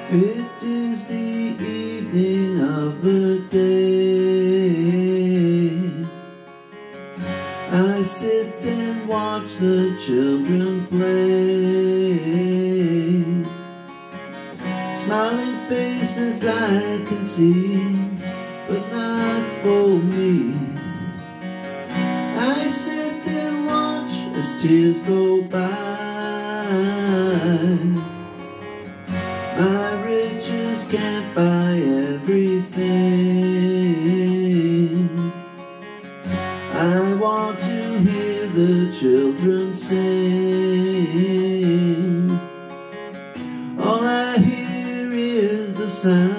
It is the evening of the day. I sit and watch the children play. Smiling faces I can see, but not for me. I sit and watch as tears go by. My riches can't buy everything. I want to hear the children sing. All I hear is the sound